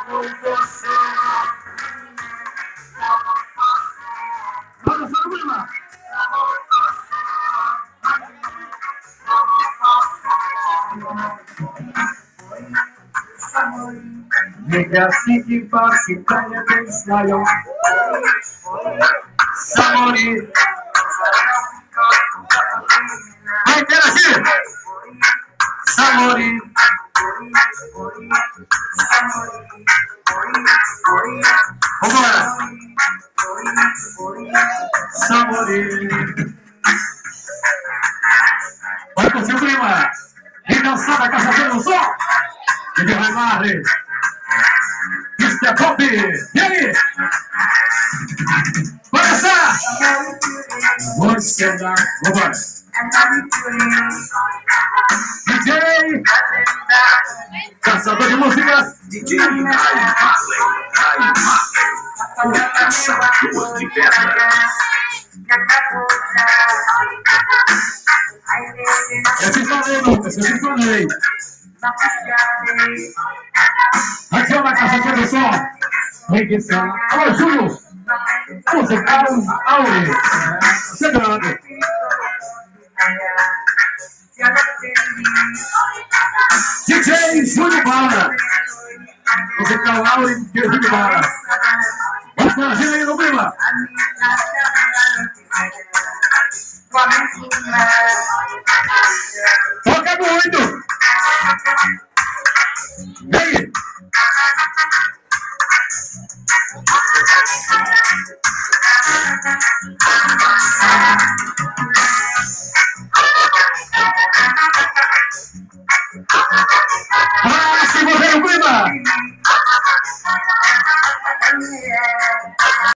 Negasi pasti tanya pensayo Samori Hai terasi Samori Vambora Samori Vai com seu prima Recansada Caçação no Sol Ele vai marre Mr. Pop, e aí? Vai dançar! Você dá, vambora! DJ! Caçador de música! DJ Caio Marley, o caçador de pedras. Eu te falei, Lucas, eu te falei. Aqui é uma Caçador do Som. Reguição. Alô, Júlio! Musical Aure. Chegando. DJ Júlio Bala. Musical Aure de Júlio Bala. Vamos para a gente aí no Brima. Toca muito! Vem! Ah, se você não Brima!